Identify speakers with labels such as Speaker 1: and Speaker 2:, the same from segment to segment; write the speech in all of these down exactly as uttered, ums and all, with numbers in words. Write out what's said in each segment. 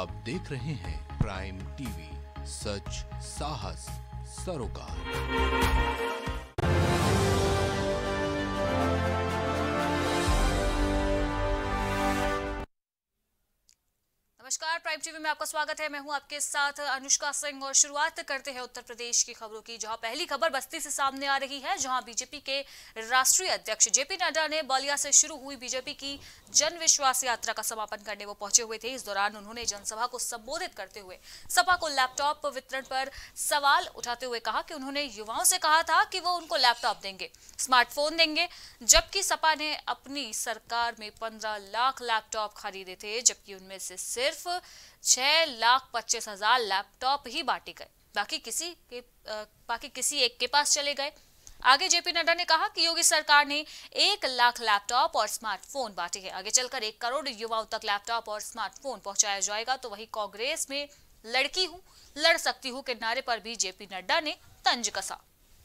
Speaker 1: आप देख रहे हैं प्राइम टीवी, सच साहस सरोकार।
Speaker 2: नमस्कार, प्राइम टीवी में आपका स्वागत है। मैं हूं आपके साथ अनुष्का सिंह और शुरुआत करते हैं उत्तर प्रदेश की खबरों की, जहां पहली खबर बस्ती से सामने आ रही है, जहां बीजेपी के राष्ट्रीय अध्यक्ष जेपी नड्डा ने बलिया से शुरू हुई बीजेपी की जन विश्वास यात्रा का समापन करने वो पहुंचे हुए थे। इस दौरान उन्होंने जनसभा को संबोधित करते हुए सपा को लैपटॉप वितरण पर सवाल उठाते हुए कहा कि उन्होंने युवाओं से कहा था कि वो उनको लैपटॉप देंगे, स्मार्टफोन देंगे, जबकि सपा ने अपनी सरकार में पंद्रह लाख लैपटॉप खरीदे थे, जबकि उनमें से सिर्फ छह लाख पच्चीस हजार लैपटॉप ही बांटे गए, बाकी किसी के आ, बाकी किसी एक के पास चले गए। आगे जेपी नड्डा ने कहा कि योगी सरकार ने एक लाख लैपटॉप और स्मार्टफोन बांटे हैं, आगे चलकर एक करोड़ युवाओं तक लैपटॉप और स्मार्टफोन पहुंचाया जाएगा। तो वही कांग्रेस में लड़की हूं, लड़ सकती हूं के नारे पर भी जेपी नड्डा ने तंज कसा।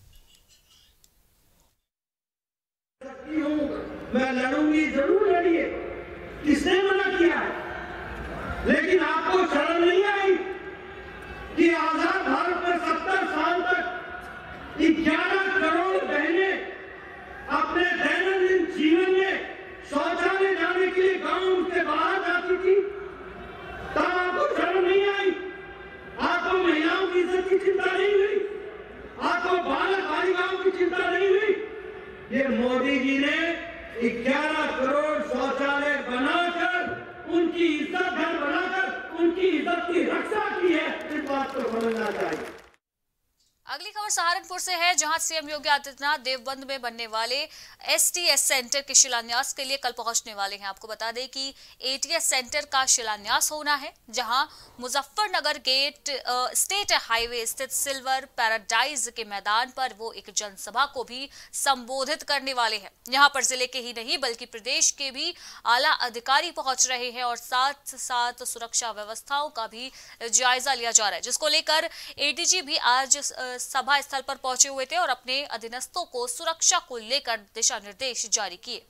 Speaker 3: मैं लड़ूंगी, जरूर लड़िए, किसने मना किया है? लेकिन आपको शर्म नहीं आई कि आजाद भारत में सत्तर साल तक ग्यारह करोड़ बहनें अपने दैनंदिन जीवन में शौचालय जाने के लिए गांव के बाहर जाती थी? तब आपको शर्म नहीं आई? आपको महिलाओं की इज्जत की चिंता नहीं हुई? आपको बालक बालिकाओं की चिंता नहीं हुई? ये मोदी जी ने ग्यारह करोड़ शौचालय बनाकर उनकी इज्जत घर बनाकर उनकी इज्जत की रक्षा की है, इस बात को समझना चाहिए।
Speaker 2: अगली खबर सहारनपुर से है, जहां सीएम योगी आदित्यनाथ देवबंद में बनने वाले एसटीएस सेंटर के शिलान्यास के लिए कल पहुंचने वाले हैं। आपको बता दें कि एटीएस सेंटर का शिलान्यास होना है, जहां मुजफ्फरनगर गेट आ, स्टेट हाईवे स्थित सिल्वर पैराडाइज के मैदान पर वो एक जनसभा को भी संबोधित करने वाले हैं। यहां पर जिले के ही नहीं बल्कि प्रदेश के भी आला अधिकारी पहुंच रहे हैं और साथ साथ सुरक्षा व्यवस्थाओं का भी जायजा लिया जा रहा है, जिसको लेकर एडीजी भी आज सभा स्थल पर पहुंचे हुए थे और अपने अधीनस्थों को सुरक्षा को लेकर दिशा निर्देश जारी किए।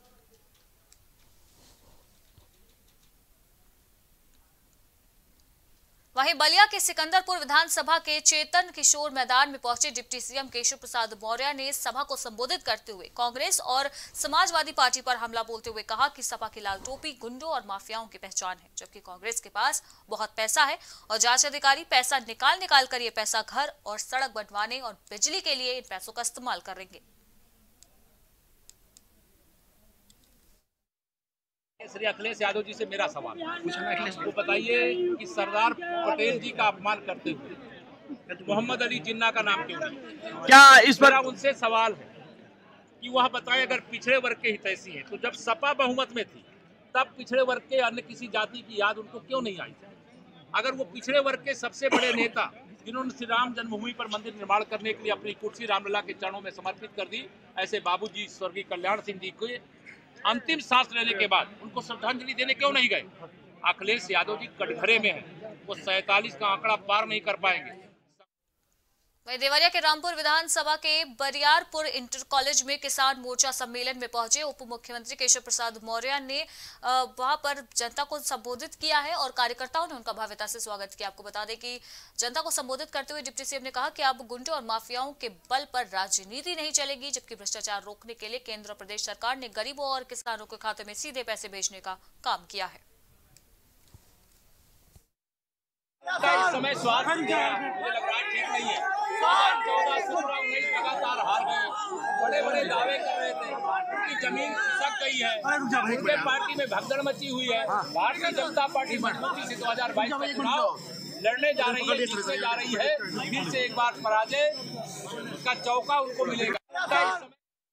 Speaker 2: वहीं बलिया के सिकंदरपुर विधानसभा के चेतन किशोर मैदान में पहुंचे डिप्टी सीएम केशव प्रसाद मौर्य ने सभा को संबोधित करते हुए कांग्रेस और समाजवादी पार्टी पर हमला बोलते हुए कहा कि सपा की लाल टोपी गुंडों और माफियाओं की पहचान है, जबकि कांग्रेस के पास बहुत पैसा है और जांच अधिकारी पैसा निकाल निकाल कर ये पैसा घर और सड़क बनवाने और बिजली के लिए इन पैसों का इस्तेमाल करेंगे।
Speaker 4: श्री अखिलेश यादव जी से मेरा सवाल वो बताइए कि सरदार पटेल जी का अपमान करते हुए मोहम्मद अली जिन्ना का नाम क्यों नहीं? क्या इस पर उनसे सवाल है कि वह बताएं, अगर पिछड़े वर्ग के हितैषी है तो जब सपा बहुमत में थी तब पिछड़े वर्ग के अन्य किसी जाति की याद उनको क्यों नहीं आई? अगर वो पिछड़े वर्ग के सबसे बड़े नेता जिन्होंने श्री राम जन्मभूमि पर मंदिर निर्माण करने के लिए अपनी कुर्सी रामलला के चरणों में समर्पित कर दी, ऐसे बाबूजी स्वर्गीय कल्याण सिंह जी को अंतिम सांस लेने के बाद उनको श्रद्धांजलि देने क्यों नहीं गए? अखिलेश यादव जी कटघरे में हैं, वो सैतालीस का आंकड़ा पार नहीं कर पाएंगे।
Speaker 2: वहीं देवरिया के रामपुर विधानसभा के बरियारपुर इंटर कॉलेज में किसान मोर्चा सम्मेलन में पहुंचे उप मुख्यमंत्री केशव प्रसाद मौर्य ने वहां पर जनता को संबोधित किया है और कार्यकर्ताओं ने उनका भव्यता से स्वागत किया। आपको बता दें कि जनता को संबोधित करते हुए डिप्टी सीएम ने कहा कि अब गुंडों और माफियाओं के बल पर राजनीति नहीं चलेगी, जबकि भ्रष्टाचार रोकने के लिए केंद्र और प्रदेश सरकार ने गरीबों और किसानों के खाते में सीधे पैसे भेजने का काम किया है।
Speaker 4: इस समय स्वास्थ्य मुझे लग रहा है ठीक नहीं है। चौदह सत्रह उन्नीस लगातार हार गए, बड़े बड़े दावे कर रहे थे, उनकी जमीन खिसक गई है, उनके पार्टी में भगदड़ मची हुई है। भारतीय जनता पार्टी मजबूती से दो हजार बाईस का चुनाव लड़ने जा रही है, जीतने जा रही है, फिर से एक बार पराजय का चौका उनको मिलेगा।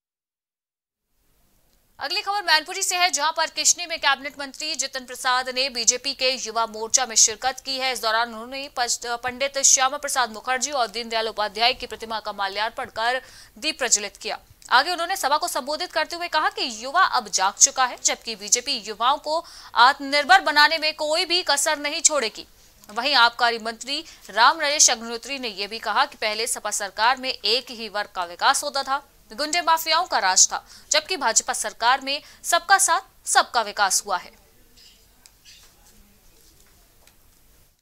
Speaker 2: अगली खबर मैनपुरी से है, जहां पर किशनी में कैबिनेट मंत्री जितिन प्रसाद ने बीजेपी के युवा मोर्चा में शिरकत की है। इस दौरान उन्होंने पंडित श्यामा प्रसाद मुखर्जी और दीनदयाल उपाध्याय की प्रतिमा का माल्यार्पण कर दीप प्रज्वलित किया। आगे उन्होंने सभा को संबोधित करते हुए कहा कि युवा अब जाग चुका है, जबकि बीजेपी युवाओं को आत्मनिर्भर बनाने में कोई भी कसर नहीं छोड़ेगी। वहीं आबकारी मंत्री राम नरेश अग्निहोत्री ने यह भी कहा कि पहले सपा सरकार में एक ही वर्ग का विकास होता था, गुंडे माफियाओं का राज था, जबकि भाजपा सरकार में सबका साथ सबका विकास हुआ है।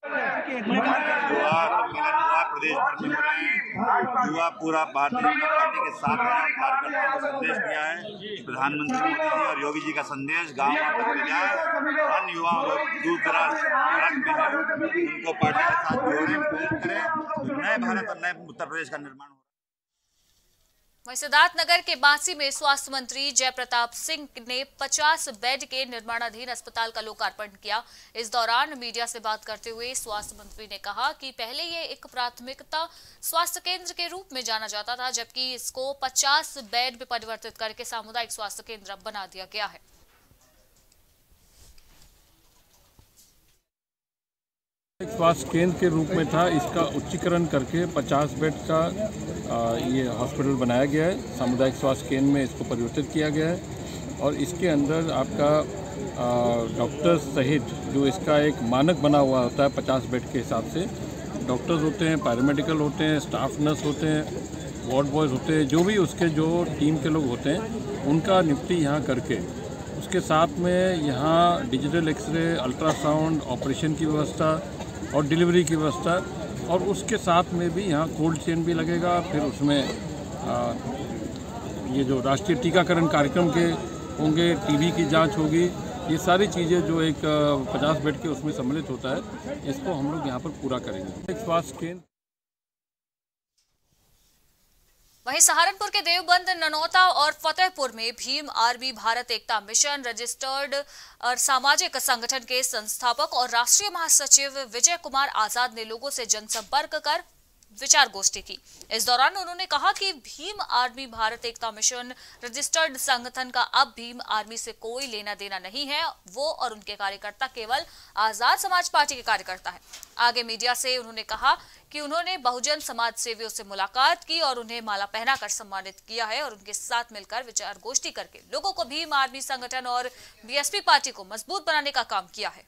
Speaker 5: युवा सम्मेलन हुआ, प्रदेश भर में हो रहे हैं। युवा पूरा भारतीय जनता पार्टी के साथ है, कार्यकर्ताओं को संदेश दिया है। प्रधानमंत्री मोदी जी और योगी जी का संदेश गाँव तक ले जाए। अन्य युवाओं को दूर दराज भारत में है, उनको पार्टी के साथ जोड़ें, प्रेरित करें। नए भारत और नए उत्तर प्रदेश का निर्माण हो।
Speaker 2: वहीं सिद्धार्थनगर के बांसी में स्वास्थ्य मंत्री जय प्रताप सिंह ने पचास बेड के निर्माणाधीन अस्पताल का लोकार्पण किया। इस दौरान मीडिया से बात करते हुए स्वास्थ्य मंत्री ने कहा कि पहले ये एक प्राथमिकता स्वास्थ्य केंद्र के रूप में जाना जाता था, जबकि इसको पचास बेड में परिवर्तित करके सामुदायिक स्वास्थ्य केंद्र बना दिया गया है।
Speaker 6: स्वास्थ्य केंद्र के रूप में था, इसका उच्चीकरण करके पचास बेड का आ, ये हॉस्पिटल बनाया गया है। सामुदायिक स्वास्थ्य केंद्र में इसको परिवर्तित किया गया है और इसके अंदर आपका डॉक्टर्स सहित जो इसका एक मानक बना हुआ होता है पचास बेड के हिसाब से, डॉक्टर्स होते हैं, पैरामेडिकल होते हैं, स्टाफ नर्स होते हैं, वार्ड बॉयज़ होते हैं, जो भी उसके जो टीम के लोग होते हैं उनका नियुक्ति यहाँ करके उसके साथ में यहाँ डिजिटल एक्सरे, अल्ट्रासाउंड, ऑपरेशन की व्यवस्था और डिलीवरी की व्यवस्था, और उसके साथ में भी यहाँ कोल्ड चेन भी लगेगा। फिर उसमें आ, ये जो राष्ट्रीय टीकाकरण कार्यक्रम के होंगे, टीबी की जांच होगी, ये सारी चीज़ें जो एक पचास बेड के उसमें सम्मिलित होता है, इसको हम लोग यहाँ पर पूरा करेंगे। एक स्वास्थ्य केंद्र।
Speaker 2: वहीं सहारनपुर के देवबंद, ननौता और फतेहपुर में Bhim army Bharat Ekta mission registered और सामाजिक संगठन के संस्थापक और राष्ट्रीय महासचिव विजय कुमार आजाद ने लोगों से जनसंपर्क कर विचार गोष्ठी की। इस दौरान उन्होंने कहा कि Bhim army Bharat Ekta mission registered संगठन का अब भीम आर्मी से कोई लेना देना नहीं है। वो और उनके कार्यकर्ता केवल आजाद समाज पार्टी के कार्यकर्ता हैं। आगे मीडिया से उन्होंने कहा कि उन्होंने बहुजन समाज सेवियों से मुलाकात की और उन्हें माला पहनाकर सम्मानित किया है और उनके साथ मिलकर विचार गोष्ठी करके लोगों को भीम आर्मी संगठन और बीएसपी पार्टी को मजबूत बनाने का काम किया है।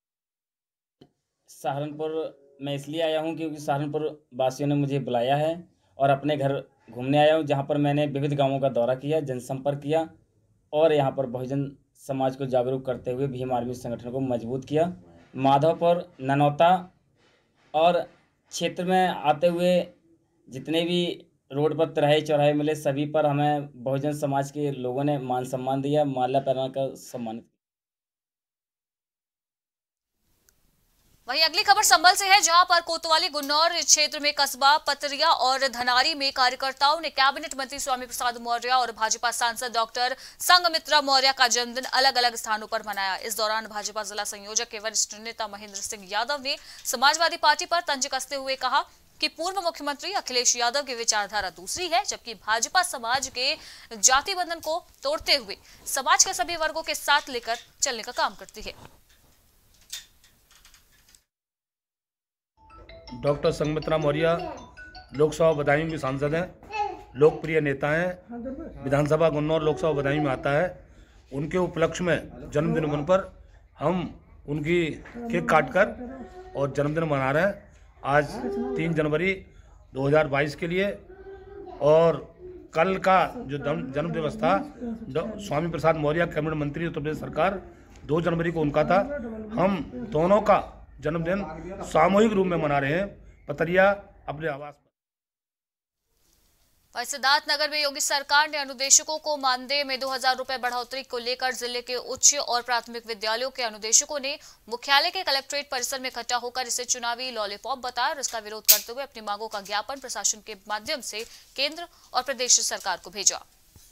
Speaker 7: सहारनपुर मैं इसलिए आया हूं क्योंकि सहारनपुर वासियों ने मुझे बुलाया है और अपने घर घूमने आया हूं, जहां पर मैंने विविध गांवों का दौरा किया, जनसंपर्क किया और यहां पर बहुजन समाज को जागरूक करते हुए भीम आर्मी संगठन को मजबूत किया। माधवपुर, ननौता और क्षेत्र में आते हुए जितने भी रोड पर तिराहे चौराहे मिले, सभी पर हमें बहुजन समाज के लोगों ने मान सम्मान दिया, माला पहनाकर सम्मानित।
Speaker 2: वहीं अगली खबर संभल से है, जहां पर कोतवाली गुन्नौर क्षेत्र में कस्बा पतरिया और धनारी में कार्यकर्ताओं ने कैबिनेट मंत्री स्वामी प्रसाद मौर्य और भाजपा सांसद डॉक्टर संघमित्रा मौर्य का जन्मदिन अलग अलग स्थानों पर मनाया। इस दौरान भाजपा जिला संयोजक के वरिष्ठ नेता महेंद्र सिंह यादव ने समाजवादी पार्टी पर तंज कसते हुए कहा कि पूर्व मुख्यमंत्री अखिलेश यादव की विचारधारा दूसरी है, जबकि भाजपा समाज के जाति बंधन को तोड़ते हुए समाज के सभी वर्गों के साथ लेकर चलने का काम करती है।
Speaker 8: डॉक्टर संघमित्रा मौर्य लोकसभा बदायूं के सांसद हैं, लोकप्रिय नेता हैं, विधानसभा गुन्नौर लोकसभा बदायूं में आता है। उनके उपलक्ष्य में जन्मदिन होने पर हम उनकी केक काटकर और जन्मदिन मना रहे हैं आज तीन जनवरी दो हज़ार बाईस के लिए। और कल का जो जन्म दिवस था स्वामी प्रसाद मौर्य कैबिनेट मंत्री उत्तर प्रदेश सरकार, दो जनवरी को उनका था। हम दोनों का जन्मदिन सामूहिक रूप में मना रहे हैं पतरिया अपने आवास
Speaker 2: पर। सिद्धार्थनगर में योगी सरकार ने अनुदेशकों को मानदेय में दो हजार रुपए बढ़ोतरी को लेकर जिले के उच्च और प्राथमिक विद्यालयों के अनुदेशकों ने मुख्यालय के कलेक्ट्रेट परिसर में इकट्ठा होकर इसे चुनावी लॉलीपॉप बताया और इसका विरोध करते हुए अपनी मांगों का ज्ञापन प्रशासन के माध्यम से केंद्र और प्रदेश सरकार को भेजा।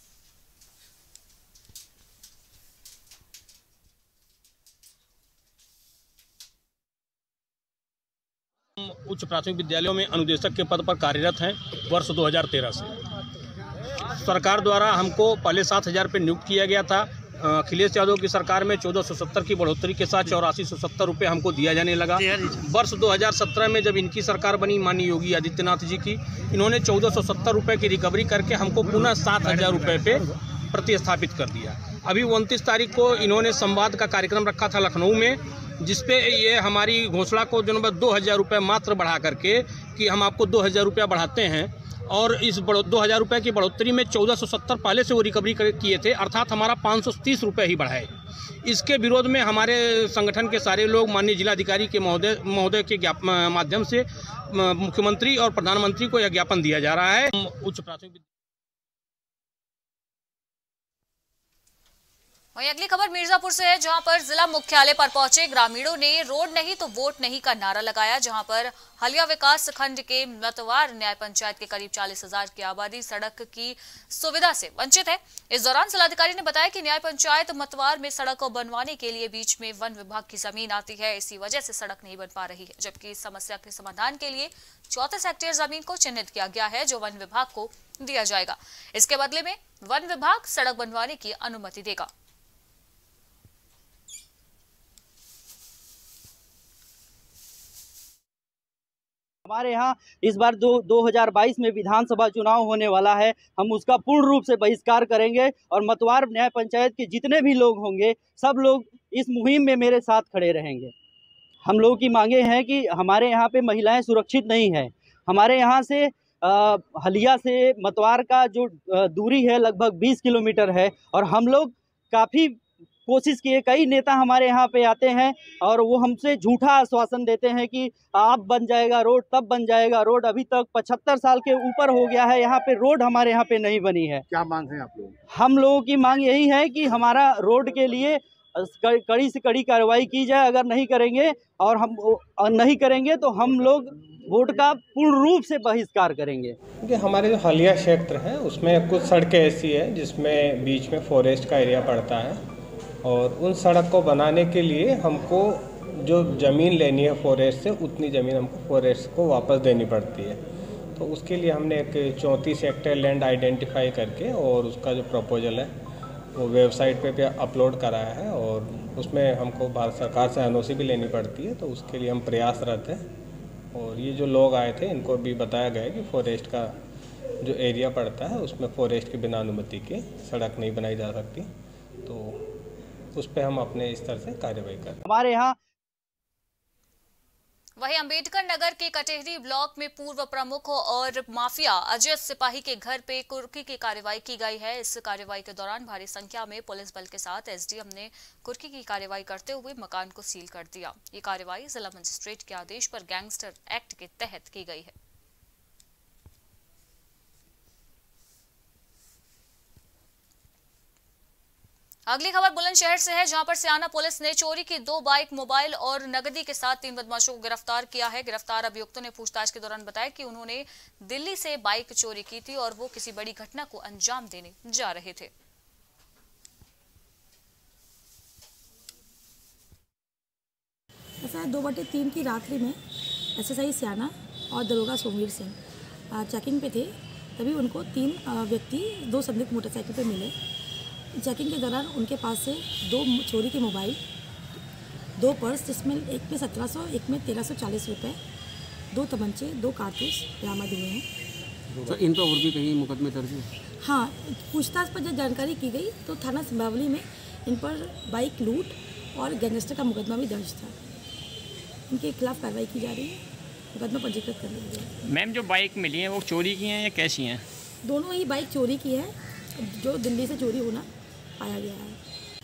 Speaker 9: उच्च प्राथमिक विद्यालयों में अनुदेशक के पद पर कार्यरत हैं वर्ष दो हज़ार तेरह से। सरकार द्वारा हमको पहले सात हज़ार रुपये नियुक्त किया गया था। अखिलेश यादव की सरकार में चौदह सौ सत्तर की बढ़ोतरी के साथ चौरासी सौ सत्तर रुपये हमको दिया जाने लगा। वर्ष दो हज़ार सत्रह में जब इनकी सरकार बनी माननीय योगी आदित्यनाथ जी की, इन्होंने चौदह सौ सत्तर रुपये की रिकवरी करके हमको पुनः सात हज़ार रुपये पे प्रतिस्थापित कर दिया। अभी उनतीस तारीख को इन्होंने संवाद का कार्यक्रम रखा था लखनऊ में, जिसपे ये हमारी घोषणा को जो नंबर दो हज़ार रुपये मात्र बढ़ा करके कि हम आपको दो हज़ार रुपया बढ़ाते हैं और इस बढ़ो दो हज़ार रुपये की बढ़ोतरी में चौदह सौ सत्तर पहले से वो रिकवरी किए थे, अर्थात हमारा पाँच सौ तीस रुपये ही बढ़ाए। इसके विरोध में हमारे संगठन के सारे लोग माननीय जिलाधिकारी के महोदय महोदय के ज्ञाप माध्यम से मुख्यमंत्री और प्रधानमंत्री को यह ज्ञापन दिया जा रहा है। उच्च प्राथमिक
Speaker 2: वहीं अगली खबर मिर्जापुर से है, जहां पर जिला मुख्यालय पर पहुंचे ग्रामीणों ने रोड नहीं तो वोट नहीं का नारा लगाया। जहां पर हलिया विकास खंड के मतवार न्याय पंचायत के करीब चालीस हजार की आबादी सड़क की सुविधा से वंचित है। इस दौरान जिलाधिकारी ने बताया कि न्याय पंचायत मतवार में सड़क बनवाने के लिए बीच में वन विभाग की जमीन आती है, इसी वजह से सड़क नहीं बन पा रही है। जबकि इस समस्या के समाधान के लिए चौंतीस हेक्टेयर जमीन को चिन्हित किया गया है, जो वन विभाग को दिया जाएगा। इसके बदले में वन विभाग सड़क बनवाने की अनुमति देगा।
Speaker 10: हमारे यहाँ इस बार जो दो हज़ार बाईस में विधानसभा चुनाव होने वाला है, हम उसका पूर्ण रूप से बहिष्कार करेंगे और मतवार न्याय पंचायत के जितने भी लोग होंगे सब लोग इस मुहिम में मेरे साथ खड़े रहेंगे। हम लोगों की मांगे हैं कि हमारे यहाँ पे महिलाएं सुरक्षित नहीं है। हमारे यहाँ से आ, हलिया से मतवार का जो दूरी है लगभग बीस किलोमीटर है और हम लोग काफ़ी कोशिश किए, कई नेता हमारे यहाँ पे आते हैं और वो हमसे झूठा आश्वासन देते हैं कि अब बन जाएगा रोड, तब बन जाएगा रोड। अभी तक पचहत्तर साल के ऊपर हो गया है, यहाँ पे रोड हमारे यहाँ पे नहीं बनी है।
Speaker 11: क्या मांग है आप लोग? हम
Speaker 10: लोगों की मांग यही है कि हमारा रोड के लिए कड़ी से कड़ी कार्रवाई की जाए। अगर नहीं करेंगे और हम नहीं करेंगे तो हम लोग वोट का पूर्ण रूप से बहिष्कार करेंगे।
Speaker 12: क्योंकि हमारे जो हलिया क्षेत्र है उसमें कुछ सड़कें ऐसी है जिसमें बीच में फॉरेस्ट का एरिया पड़ता है और उन सड़क को बनाने के लिए हमको जो ज़मीन लेनी है फॉरेस्ट से, उतनी ज़मीन हमको फॉरेस्ट को वापस देनी पड़ती है। तो उसके लिए हमने एक चौंतीस हेक्टेयर लैंड आइडेंटिफाई करके और उसका जो प्रपोजल है वो वेबसाइट पे, पे अपलोड कराया है और उसमें हमको भारत सरकार से एन ओ सी भी लेनी पड़ती है। तो उसके लिए हम प्रयासरत हैं और ये जो लोग आए थे इनको भी बताया गया है कि फॉरेस्ट का जो एरिया पड़ता है उसमें फॉरेस्ट के बिना अनुमति के सड़क नहीं बनाई जा सकती। तो उस पर हम अपने स्तर से कार्रवाई करें।
Speaker 10: हमारे यहाँ
Speaker 2: वहीं अंबेडकर नगर के कटेहरी ब्लॉक में पूर्व प्रमुख और माफिया अजय सिपाही के घर पे कुर्की की कार्रवाई की गई है। इस कार्रवाई के दौरान भारी संख्या में पुलिस बल के साथ एस डी एम ने कुर्की की कार्रवाई करते हुए मकान को सील कर दिया। ये कार्रवाई जिला मजिस्ट्रेट के आदेश पर गैंगस्टर एक्ट के तहत की गई है। अगली खबर बुलंदशहर से है, जहां पर सियाना पुलिस ने चोरी की दो बाइक, मोबाइल और नकदी के साथ तीन बदमाशों को गिरफ्तार किया है। गिरफ्तार अभियुक्तों ने पूछताछ के दौरान बताया कि उन्होंने दिल्ली से बाइक चोरी की थी और वो किसी बड़ी घटना को अंजाम देने जा रहे थे।
Speaker 13: ऐसा दो बटे तीन की रात्रि में एस एस आई सियाना और दरोगा सोमवीर सिंह चेकिंग पे थे, तभी उनको तीन व्यक्ति दो संदिग्ध मोटरसाइकिल पे मिले। चेकिंग के दौरान उनके पास से दो चोरी के मोबाइल, दो पर्स जिसमें एक में सत्रह सौ, एक में तेरह सौ चालीस रुपये, दो तमंचे, दो कारतूस बरामद हुए हैं।
Speaker 14: तो इन पर और भी कहीं मुकदमे दर्ज है?
Speaker 13: हाँ, पूछताछ पर जब जानकारी की गई तो थाना सिंबावली में इन पर बाइक लूट और गैंगस्टर का मुकदमा भी दर्ज था। इनके खिलाफ कार्रवाई की जा रही है, मुकदमा पंजीकृत कर लिया गया।
Speaker 14: मैम, जो बाइक मिली है वो चोरी की हैं या कैसी हैं?
Speaker 13: दोनों ही बाइक चोरी की है, जो दिल्ली से चोरी होना पाया गया है।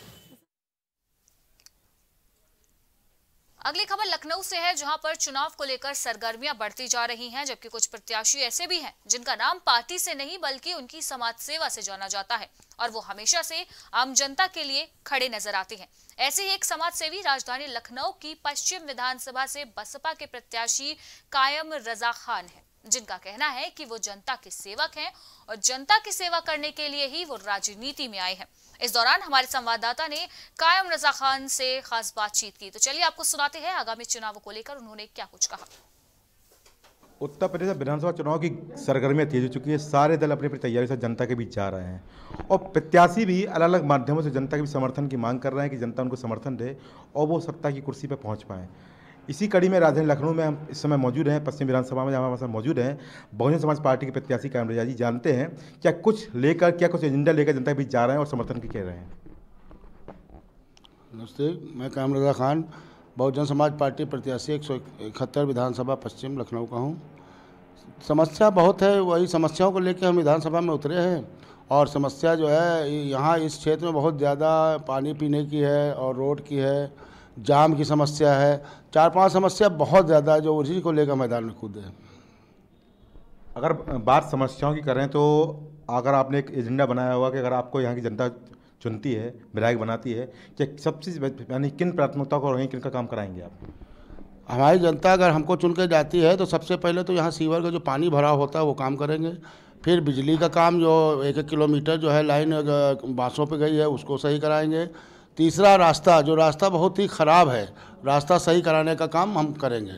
Speaker 2: अगली खबर लखनऊ से है, जहां पर चुनाव को लेकर सरगर्मियां बढ़ती जा रही हैं, जबकि कुछ प्रत्याशी ऐसे भी हैं जिनका नाम पार्टी से नहीं बल्कि उनकी समाज सेवा से जाना जाता है और वो हमेशा से आम जनता के लिए खड़े नजर आते हैं। ऐसे ही एक समाज सेवी राजधानी लखनऊ की पश्चिम विधानसभा से बसपा के प्रत्याशी कायम रजा खान है, जिनका कहना है कि वो जनता के सेवक हैं और जनता की सेवा करने के लिए ही वो राजनीति में आए हैं। इस दौरान हमारे संवाददाता ने कायम रजा खान से खास बातचीत की, तो चलिए आपको सुनाते हैं आगामी चुनावों को लेकर उन्होंने क्या कुछ कहा।
Speaker 11: उत्तर प्रदेश विधानसभा चुनाव की सरगर्मियां तेज हो चुकी है। सारे दल अपनी अपनी तैयारी से जनता के बीच जा रहे हैं और प्रत्याशी भी अलग अलग माध्यमों से जनता के बीच समर्थन की मांग कर रहे हैं कि जनता उनको समर्थन दे और वो सत्ता की कुर्सी पर पहुँच पाएँ। इसी कड़ी में राजधानी लखनऊ में हम इस समय मौजूद हैं, पश्चिम विधानसभा में जहाँ हमारे साथ मौजूद हैं बहुजन समाज पार्टी के प्रत्याशी कायम रजा जी। जानते हैं क्या कुछ लेकर क्या कुछ एजेंडा लेकर जनता के बीच जा रहे हैं और समर्थन की कह रहे हैं।
Speaker 15: नमस्ते, मैं कायम रजा खान बहुजन समाज पार्टी प्रत्याशी एक सौ इकहत्तर विधानसभा पश्चिम लखनऊ का हूँ। समस्या बहुत है, वही समस्याओं को लेकर हम विधानसभा में उतरे हैं और समस्या जो है यहाँ इस क्षेत्र में बहुत ज़्यादा पानी पीने की है और रोड की है, जाम की समस्या है, चार पांच समस्या बहुत ज़्यादा जो उसी को लेकर मैदान में कूदे।
Speaker 11: अगर बात समस्याओं की करें तो अगर आपने एक एजेंडा बनाया हुआ कि अगर आपको यहाँ की जनता चुनती है, विधायक बनाती है, कि सबसे यानी किन प्राथमिकताओं को रहेंगे, किन का काम कराएंगे आप?
Speaker 15: हमारी जनता अगर हमको चुन के जाती है तो सबसे पहले तो यहाँ सीवर का जो पानी भरा होता है वो काम करेंगे, फिर बिजली का काम जो एक एक किलोमीटर जो है लाइन बांसों पे गई है उसको सही कराएंगे, तीसरा रास्ता जो रास्ता बहुत ही ख़राब है रास्ता सही कराने का काम हम करेंगे।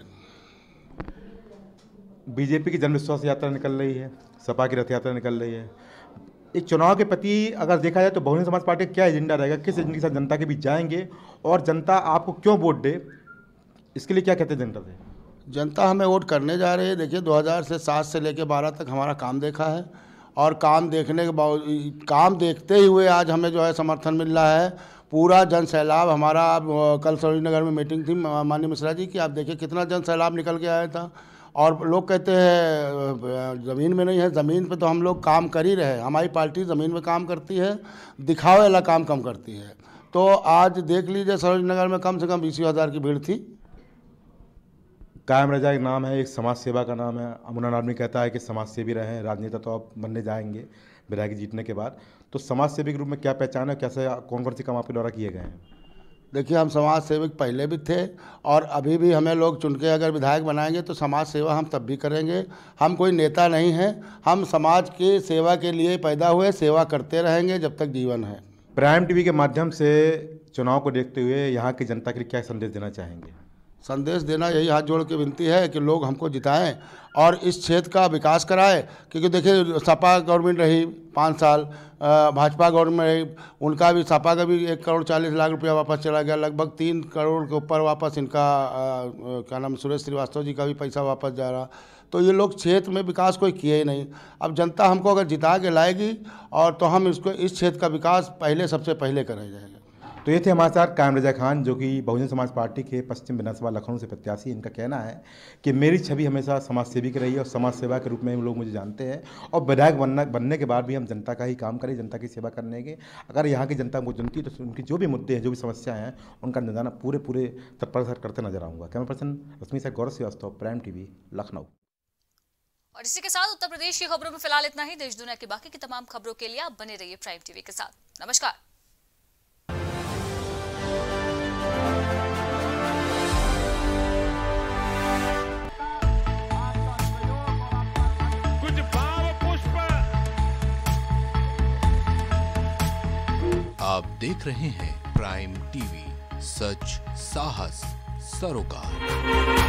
Speaker 11: बीजेपी की जन विश्वास यात्रा निकल रही है, सपा की रथ यात्रा निकल रही है, एक चुनाव के प्रति अगर देखा जाए तो बहुजन समाज पार्टी क्या एजेंडा रहेगा, किस एजेंडे के साथ जनता के बीच जाएंगे और जनता आपको क्यों वोट दे, इसके लिए क्या कहते हैं जनता से?
Speaker 15: जनता हमें वोट करने जा रही है। देखिए दो हज़ार से सात से लेकर बारह तक हमारा काम देखा है और काम देखने के बावजूद काम देखते ही हुए आज हमें जो है समर्थन मिल रहा है। पूरा जन सैलाब हमारा, कल सरोजनी नगर में मीटिंग थी माननीय मिश्रा जी की, आप देखिए कितना जन सैलाब निकल के आया था। और लोग कहते हैं ज़मीन में नहीं है, ज़मीन पे तो हम लोग काम कर ही रहे। हमारी पार्टी ज़मीन में काम करती है, दिखावे वाला काम कम करती है। तो आज देख लीजिए सरोजनी नगर में कम से कम बीस हज़ार की भीड़ थी।
Speaker 11: कायम रजा एक नाम है, एक समाज सेवा का नाम है। अमुना आदमी कहता है कि समाज सेवी रहे, राजनेता तो आप बनने जाएंगे विधायक जीतने के बाद, तो समाज सेवी के रूप में क्या पहचान है, कैसे कौन कौन से काम आपके द्वारा किए गए हैं?
Speaker 15: देखिए हम समाज सेवक पहले भी थे और अभी भी हमें लोग चुन के अगर विधायक बनाएंगे तो समाज सेवा हम तब भी करेंगे। हम कोई नेता नहीं हैं, हम समाज की सेवा के लिए पैदा हुए, सेवा करते रहेंगे जब तक जीवन है।
Speaker 11: प्राइम टीवी के माध्यम से चुनाव को देखते हुए यहाँ की जनता के लिए क्या संदेश देना चाहेंगे?
Speaker 15: संदेश देना यही हाथ जोड़ के विनती है कि लोग हमको जिताएं और इस क्षेत्र का विकास कराएं। क्योंकि देखिए सपा गवर्नमेंट रही पाँच साल, भाजपा गवर्नमेंट रही, उनका भी सपा का भी एक करोड़ चालीस लाख रुपया वापस चला गया, लगभग तीन करोड़ के ऊपर वापस इनका आ, क्या नाम सुरेश श्रीवास्तव जी का भी पैसा वापस जा रहा। तो ये लोग क्षेत्र में विकास कोई किए ही नहीं। अब जनता हमको अगर जिता के लाएगी और तो हम इसको इस क्षेत्र का विकास पहले सबसे पहले करे जाएंगे।
Speaker 11: तो ये थे हमारे साथ कायम रजा खान, जो कि बहुजन समाज पार्टी के पश्चिम विधानसभा लखनऊ से प्रत्याशी। इनका कहना है कि मेरी छवि हमेशा समाज सेवी की रही है और समाज सेवा के रूप में लोग मुझे जानते हैं और विधायक बनना बनने के बाद भी हम जनता का ही काम करें, जनता की सेवा करने के। अगर यहाँ की जनता को चुनती तो उनकी जो भी मुद्दे हैं, जो भी समस्याएं हैं, उनका निदान पूरे पूरे तत्परता से करते नजर आऊँगा। कैमरा पर्सन रश्मि से गौरव श्रीवास्तव, प्राइम टीवी, लखनऊ।
Speaker 2: और इसी के साथ उत्तर प्रदेश की खबरों में फिलहाल इतना ही। देश दुनिया की बाकी की तमाम खबरों के लिए आप बने रहिए प्राइम टीवी के साथ। नमस्कार।
Speaker 1: आप देख रहे हैं प्राइम टीवी, सच साहस सरोकार।